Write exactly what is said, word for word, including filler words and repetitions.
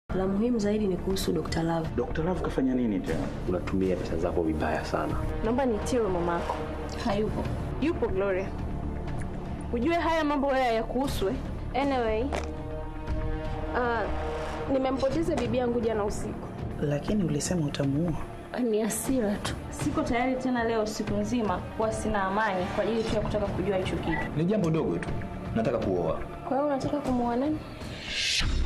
La muhimu zaidi ni kuhusu Doctor Love. Doctor Love kafanya nini tena? Unatumia pesa zako vibaya sana. Naomba nitiwe mamako. Hayupo. Yupo Gloria. Ujue haya mambo haya ya kuhusu. Anyway, ah uh, nimempoteza bibi yangu jana usiku. Lakini ulisema utamuua. Ni hasira tu. Siko tayari tena leo siku nzima kwa sina amani kwa ajili tu ya kutaka kujua hicho kitu. Ni jambo dogo tu. Nataka kuoa. Kwa hiyo unataka kumuoa nani?